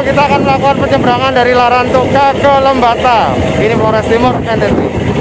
kita akan melakukan penyeberangan dari Larantuka ke Lembata. Ini Flores Timur NTT.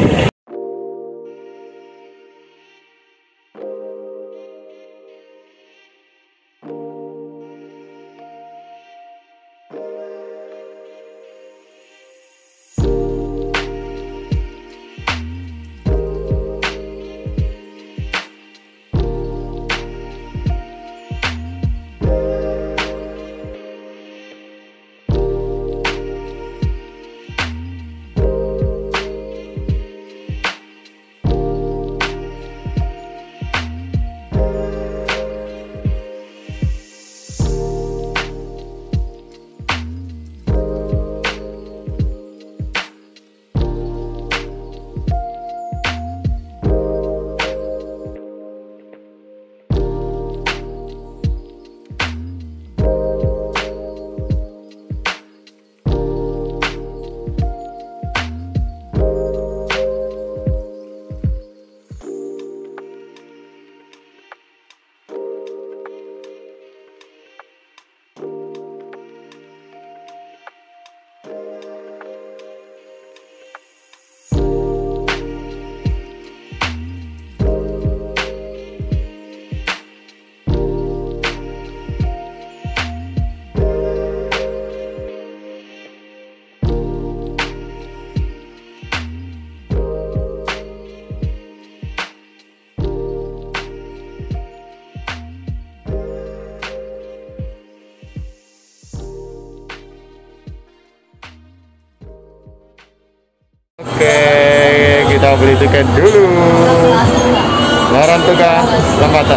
Oke, kita beli tiket dulu. Larantuka Lembata.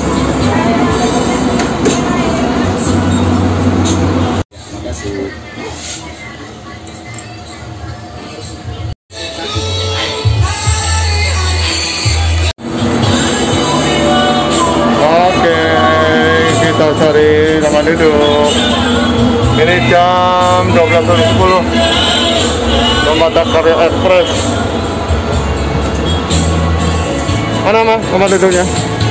Oke, kita cari tempat duduk. Ini jam 12.10. Lembata Karya Express. Mana mah tempat duduknya?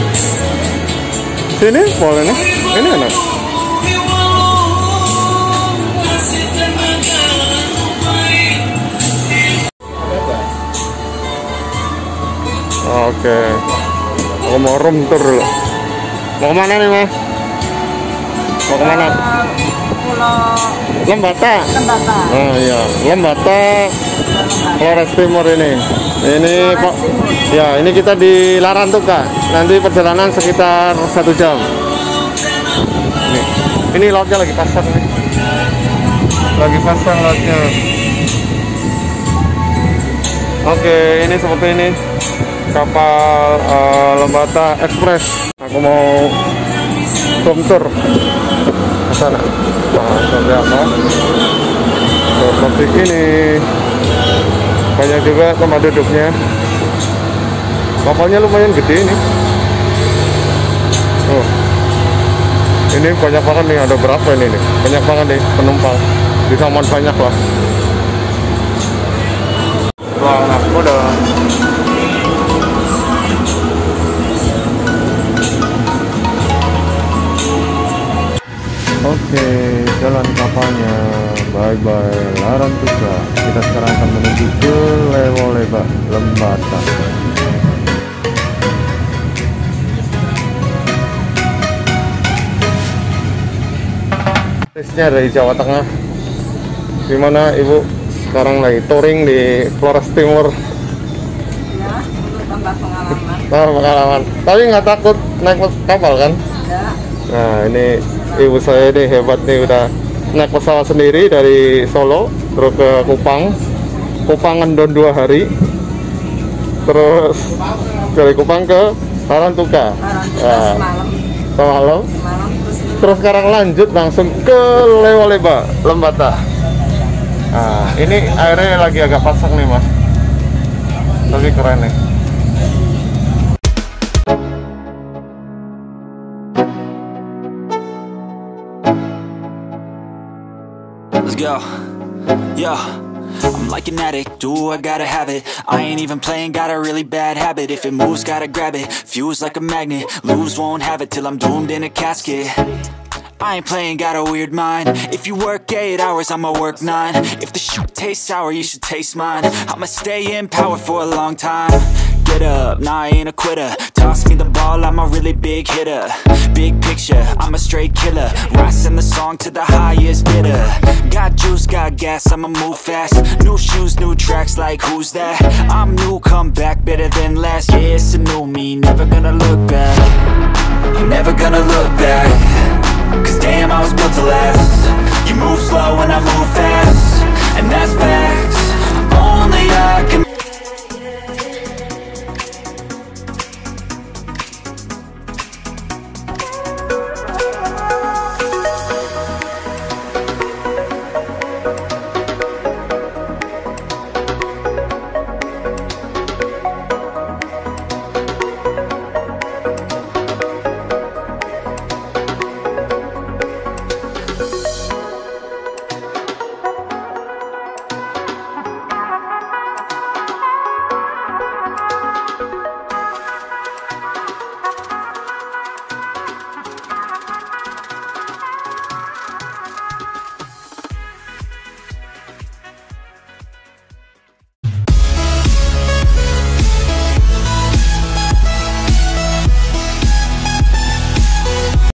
Sini boleh nih. Ini enak. Oke. Aku mau room tour dulu. Mau kemana nih mah? Mau kemana? Lembata. Oh iya, Lembata Flores Timur ini. Ini Pak. Ya, ini kita di Larantuka. Nanti perjalanan sekitar 1 jam. Ini lautnya lagi pasang nih. Lagi pasang lautnya. Oke, ini seperti ini kapal Lembata Express. Aku mau room tour ke sana. Nah, seperti apa? Seperti ini. Banyak juga tempat duduknya. Kapalnya lumayan gede ini. Oh, ini banyak banget nih. Ada berapa ini nih? Banyak banget nih penumpang. Bisa muat banyak lah. Wah, anak muda. Oke, jalan kapalnya. Bye-bye Larantuka. Kita sekarang akan menuju ke Lewoleba, Lembata. Artisnya dari Jawa Tengah. Gimana Ibu? Sekarang lagi touring di Flores Timur. Ya, tambah pengalaman. Pengalaman. Tapi nggak takut naik kapal kan? Enggak. Nah, ini ibu saya ini hebat nih, udah naik pesawat sendiri dari Solo terus ke Kupang. Kupang ngendon 2 hari. Terus dari Kupang ke Larantuka. Nah, semalam. Terus sekarang lanjut langsung ke Lewoleba, Lembata. Nah, ini airnya lagi agak pasang nih Mas. Tapi keren nih. Let's go. Yo, I'm like an addict, do I gotta have it. I ain't even playing, got a really bad habit. If it moves, gotta grab it, fuse like a magnet. Lose, won't have it till I'm doomed in a casket. I ain't playing, got a weird mind. If you work 8 hours, I'ma work 9. If the shit tastes sour, you should taste mine. I'ma stay in power for a long time. Get up, nah, I ain't a quitter. Toss me the ball, I'm a really big hitter. Big picture, I'm a straight killer. Rising the song to the highest bidder. Got juice, got gas, I'ma move fast. New shoes, new tracks, like who's that? I'm new, come back, better than last. Yeah, it's a new me, never gonna look back. I'm never gonna look back. Cause damn, I was built to last. You move slow and I move fast.